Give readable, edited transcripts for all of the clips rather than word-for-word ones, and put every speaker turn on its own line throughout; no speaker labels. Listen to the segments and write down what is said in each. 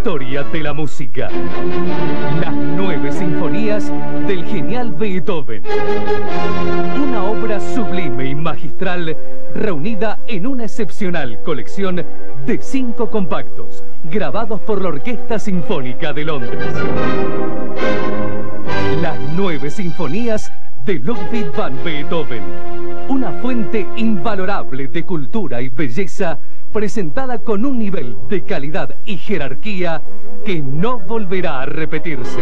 historia de la música. Las 9 sinfonías del genial Beethoven. Una obra sublime y magistral reunida en una excepcional colección de 5 compactos grabados por la Orquesta Sinfónica de Londres. Las 9 sinfonías de Ludwig van Beethoven. Una fuente invalorable de cultura y belleza presentada con un nivel de calidad y jerarquía que no volverá a repetirse.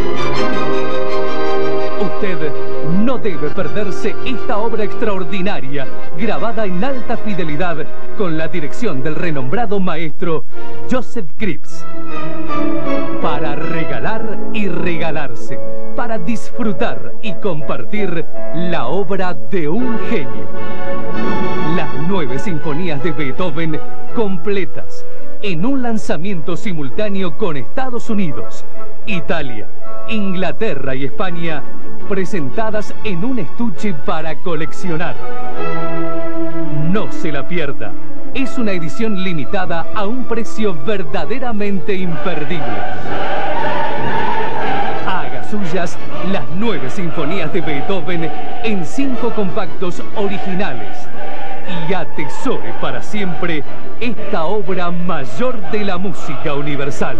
Usted no debe perderse esta obra extraordinaria, grabada en alta fidelidad con la dirección del renombrado maestro Joseph Krips. Para regalar y regalarse, para disfrutar y compartir la obra de un genio. Las 9 sinfonías de Beethoven completas en un lanzamiento simultáneo con Estados Unidos, Italia, Inglaterra y España, presentadas en un estuche para coleccionar. No se la pierda. Es una edición limitada a un precio verdaderamente imperdible. Haga suyas las 9 sinfonías de Beethoven en 5 compactos originales y atesore para siempre esta obra mayor de la música universal.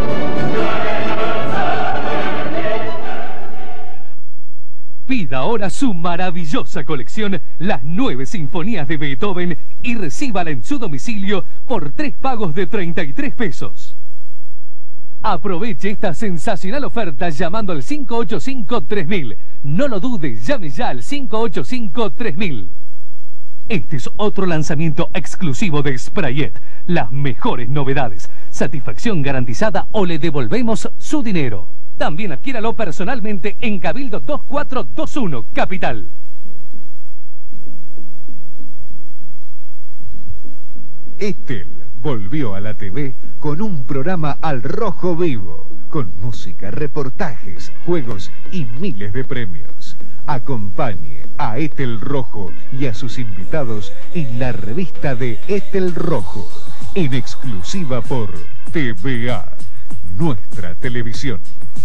Pida ahora su maravillosa colección, las 9 sinfonías de Beethoven, y recíbala en su domicilio por 3 pagos de 33 pesos. Aproveche esta sensacional oferta llamando al 585-3000. No lo dude, llame ya al 585-3000. Este es otro lanzamiento exclusivo de Sprayet. Las mejores novedades, satisfacción garantizada o le devolvemos su dinero. También adquiéralo personalmente en Cabildo 2421, Capital.
Estel volvió a la TV con un programa Al Rojo Vivo, con música, reportajes, juegos y miles de premios. Acompañe a Estel Rojo y a sus invitados en la revista de Estel Rojo, en exclusiva por TVA, nuestra televisión.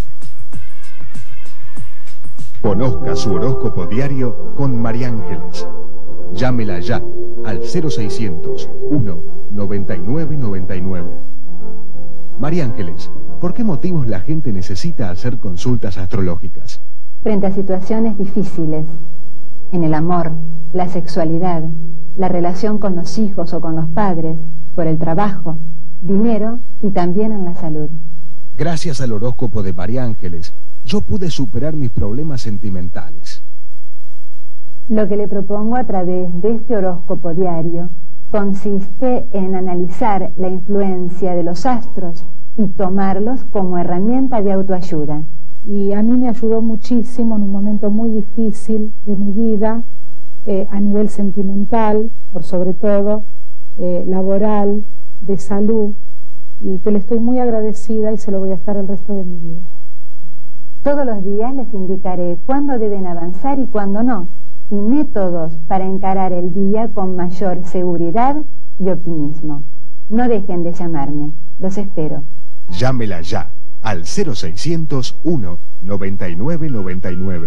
Conozca su horóscopo diario con María Ángeles. Llámela ya al 0600 1 99 99. María Ángeles, ¿por qué motivos la gente necesita hacer consultas astrológicas?
Frente a situaciones difíciles, en el amor, la sexualidad, la relación con los hijos o con los padres, por el trabajo, dinero y también en la salud.
Gracias al horóscopo de María Ángeles, yo pude superar mis problemas sentimentales.
Lo que le propongo a través de este horóscopo diario consiste en analizar la influencia de los astros y tomarlos como herramienta de autoayuda.
Y a mí me ayudó muchísimo en un momento muy difícil de mi vida, a nivel sentimental, por sobre todo, laboral, de salud, y que le estoy muy agradecida y se lo voy a estar el resto de mi vida.
Todos los días les indicaré cuándo deben avanzar y cuándo no, y métodos para encarar el día con mayor seguridad y optimismo. No dejen de llamarme, los espero.
Llámela ya al 0600 1 99 99.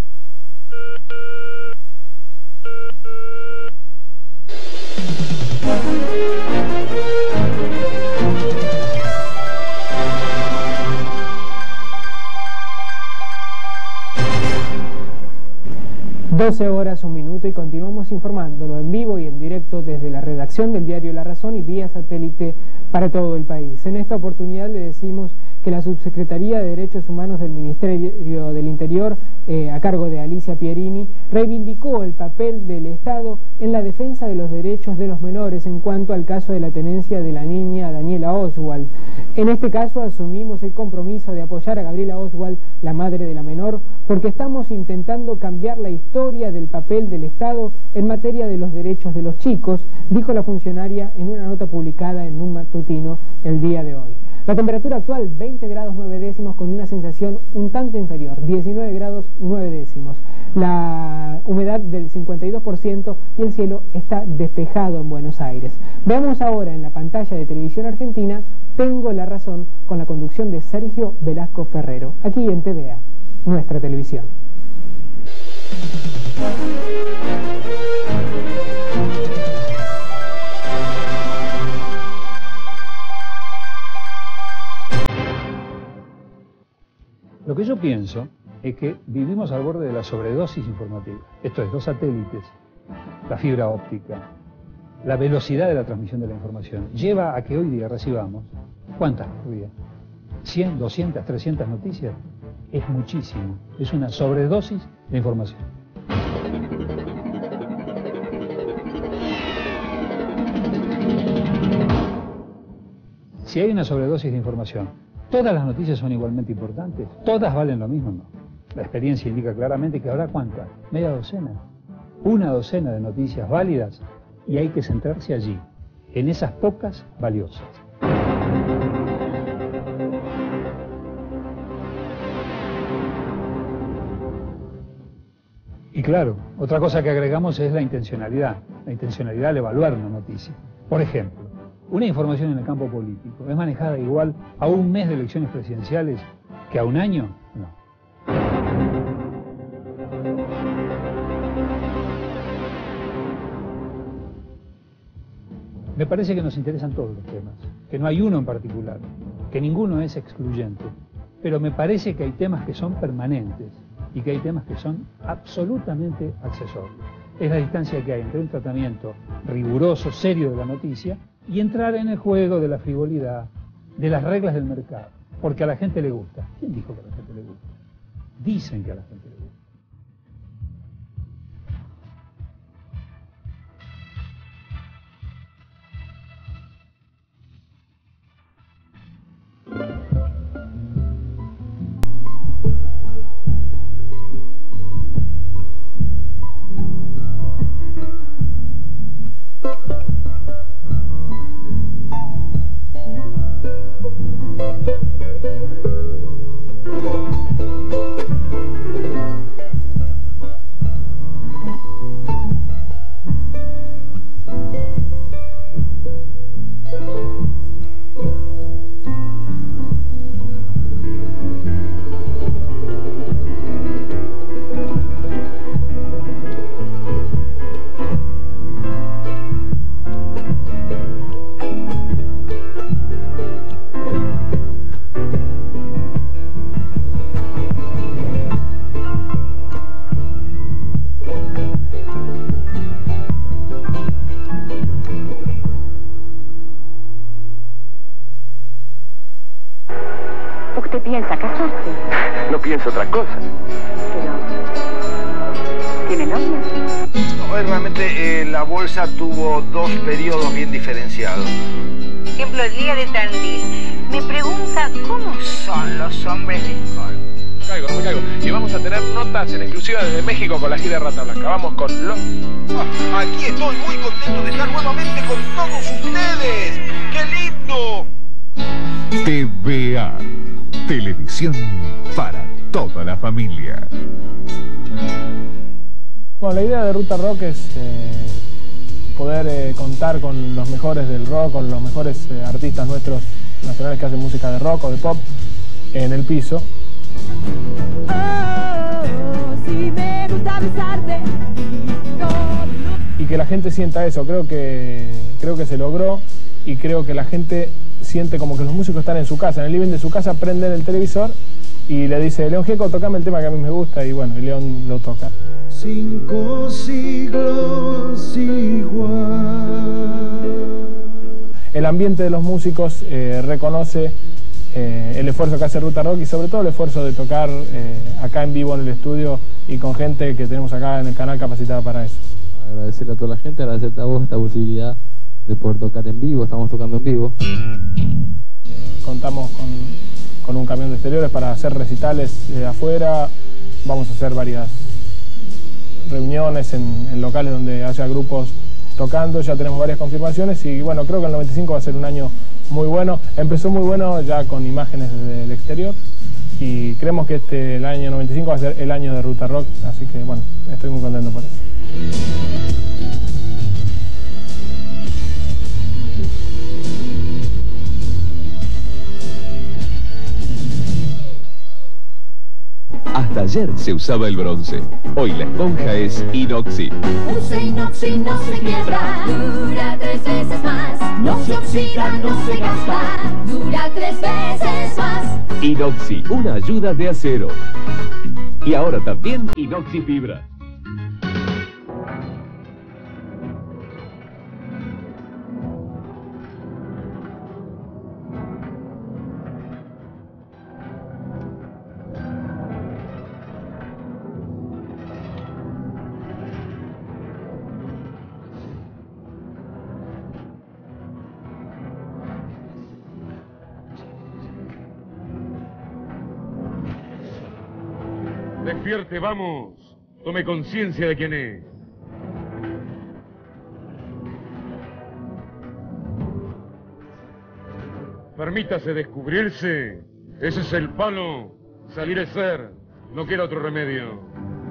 Horas, 1 minuto, y continuamos informándolo en vivo y en directo desde la redacción del diario La Razón y vía satélite para todo el país. En esta oportunidad le decimos que la Subsecretaría de Derechos Humanos del Ministerio del Interior, a cargo de Alicia Pierini, reivindicó el papel del Estado en la defensa de los derechos de los menores en cuanto al caso de la tenencia de la niña Daniela Oswald. En este caso asumimos el compromiso de apoyar a Gabriela Oswald, la madre de la menor, porque estamos intentando cambiar la historia del papel del Estado en materia de los derechos de los chicos, dijo la funcionaria en una nota publicada en un matutino el día de hoy. La temperatura actual 20 grados 9 décimos con una sensación un tanto inferior, 19 grados 9 décimos. La humedad del 52% y el cielo está despejado en Buenos Aires. Veamos ahora en la pantalla de Televisión Argentina Tengo la Razón con la conducción de Sergio Velasco Ferrero, aquí en TVA, nuestra televisión.
Lo que yo pienso es que vivimos al borde de la sobredosis informativa. Esto es, los satélites, la fibra óptica, la velocidad de la transmisión de la información, lleva a que hoy día recibamos, ¿cuántas por día? ¿100, 200, 300 noticias? Es muchísimo, es una sobredosis de información. Si hay una sobredosis de información, ¿todas las noticias son igualmente importantes? ¿Todas valen lo mismo? No. La experiencia indica claramente que habrá ¿cuántas? Media docena. Una docena de noticias válidas y hay que centrarse allí, en esas pocas valiosas. Y claro, otra cosa que agregamos es la intencionalidad al evaluar una noticia. Por ejemplo, una información en el campo político ¿es manejada igual a un mes de elecciones presidenciales que a un año? No. Me parece que nos interesan todos los temas, que no hay uno en particular, que ninguno es excluyente, pero me parece que hay temas que son permanentes y que hay temas que son absolutamente accesorios. Es la distancia que hay entre un tratamiento riguroso, serio de la noticia y entrar en el juego de la frivolidad, de las reglas del mercado, porque a la gente le gusta. ¿Quién dijo que a la gente le gusta? Dicen que a la gente le gusta.
¿Usted piensa casarse?
No pienso otra cosa.
Pero... ¿tiene novia?
No, realmente la bolsa tuvo dos periodos bien diferenciados.
Por ejemplo, el día de Tandil. Me pregunta cómo son los hombres de Scorpio.
No me caigo. Y vamos a tener notas en exclusiva desde México con la gira de Rata Blanca. Vamos con los...
Aquí estoy muy contento de estar nuevamente con todos ustedes. ¡Qué lindo!
TVA, televisión para toda la familia.
Bueno, la idea de Ruta Rock es poder contar con los mejores del rock, con los mejores artistas nuestros nacionales que hacen música de rock o de pop en el piso. Y que la gente sienta eso, creo que se logró y creo que la gente siente como que los músicos están en su casa, en el living de su casa, prenden el televisor y le dice: León Gieco, tocame el tema que a mí me gusta, y bueno, y León lo toca.
5 siglos igual.
El ambiente de los músicos reconoce el esfuerzo que hace Ruta Rock y sobre todo el esfuerzo de tocar acá en vivo en el estudio y con gente que tenemos acá en el canal capacitada para eso.
Agradecerle a toda la gente, agradecerte a vos esta posibilidad de poder tocar en vivo, estamos tocando en vivo.
Contamos con un camión de exteriores para hacer recitales afuera, vamos a hacer varias reuniones en locales donde haya grupos tocando, ya tenemos varias confirmaciones y bueno, creo que el 95 va a ser un año muy bueno. empezó muy bueno ya con imágenes desde el exterior y creemos que el año 95 va a ser el año de Ruta Rock, así que bueno, estoy muy contento por eso.
Hasta ayer se usaba el bronce. Hoy la esponja es Inoxi.
Usa Inoxi, no se quiebra. Dura 3 veces más. No se oxida, no se gasta. Dura 3 veces más.
Inoxi, una ayuda de acero. Y ahora también Inoxi Fibra.
Despierte, vamos. Tome conciencia de quién es. Permítase descubrirse. Ese es el palo. Salir es ser. No queda otro remedio.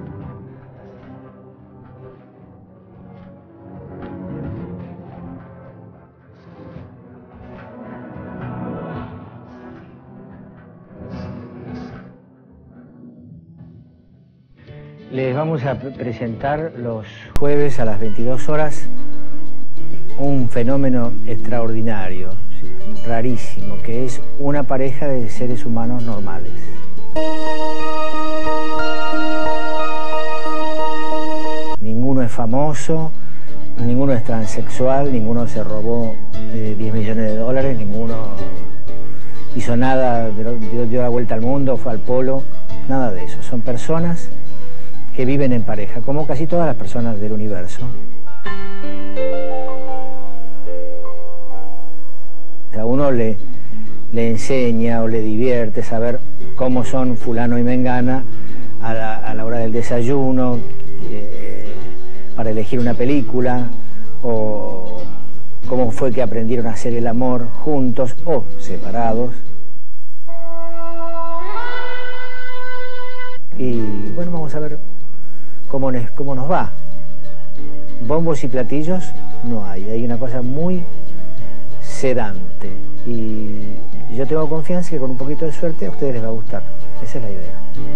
Les vamos a presentar los jueves a las 22 horas un fenómeno extraordinario, rarísimo, que es una pareja de seres humanos normales. Ninguno es famoso, ninguno es transexual, ninguno se robó 10 millones de dólares, ninguno hizo nada, dio la vuelta al mundo, fue al polo, nada de eso. Son personas que viven en pareja, como casi todas las personas del universo. A uno le enseña o le divierte saber cómo son fulano y mengana a la hora del desayuno, para elegir una película, o cómo fue que aprendieron a hacer el amor juntos o separados. Y bueno, vamos a ver cómo nos va. Bombos y platillos no hay una cosa muy sedante y yo tengo confianza que con un poquito de suerte a ustedes les va a gustar. Esa es la idea.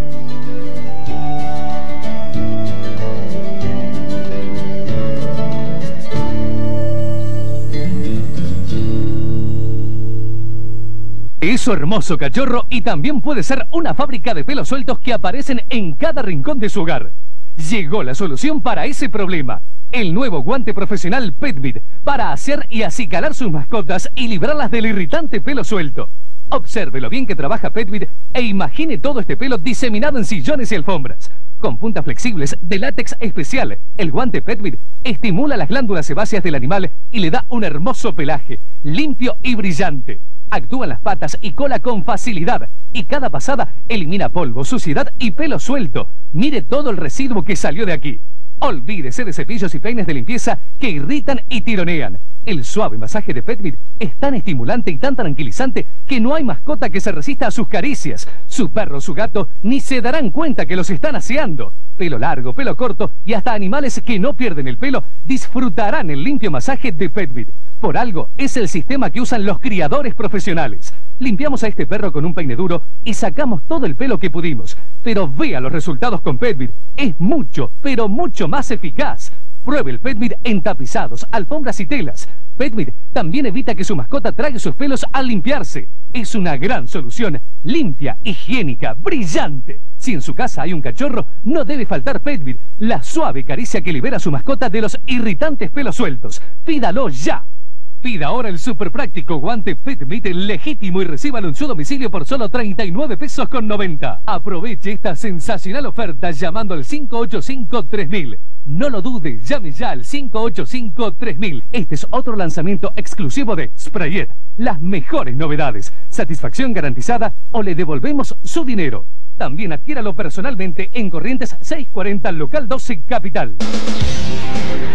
Es su hermoso cachorro y también puede ser una fábrica de pelos sueltos que aparecen en cada rincón de su hogar. Llegó la solución para ese problema. El nuevo guante profesional PetBit para hacer y acicalar sus mascotas y librarlas del irritante pelo suelto. Observe lo bien que trabaja PetBit e imagine todo este pelo diseminado en sillones y alfombras. Con puntas flexibles de látex especial, el guante PetBit estimula las glándulas sebáceas del animal y le da un hermoso pelaje, limpio y brillante. Actúa en las patas y cola con facilidad y cada pasada elimina polvo, suciedad y pelo suelto. Mire todo el residuo que salió de aquí. Olvídese de cepillos y peines de limpieza que irritan y tironean. El suave masaje de PetBit es tan estimulante y tan tranquilizante que no hay mascota que se resista a sus caricias. Su perro o su gato ni se darán cuenta que los están aseando. Pelo largo, pelo corto y hasta animales que no pierden el pelo disfrutarán el limpio masaje de PetBit. Por algo es el sistema que usan los criadores profesionales. Limpiamos a este perro con un peine duro y sacamos todo el pelo que pudimos. Pero vea los resultados con PetBit. Es mucho, pero mucho más eficaz. Pruebe el PetBit en tapizados, alfombras y telas. PetBit también evita que su mascota trague sus pelos al limpiarse. Es una gran solución, limpia, higiénica, brillante. Si en su casa hay un cachorro, no debe faltar PetBit, la suave caricia que libera a su mascota de los irritantes pelos sueltos. Pídalo ya. Pida ahora el súper práctico guante PetBit legítimo y recíbalo en su domicilio por solo 39 pesos con 90. Aproveche esta sensacional oferta llamando al 585-3000. No lo dude, llame ya al 585-3000. Este es otro lanzamiento exclusivo de Sprayet. Las mejores novedades, satisfacción garantizada o le devolvemos su dinero. También adquiéralo personalmente en Corrientes 640 Local 12 Capital.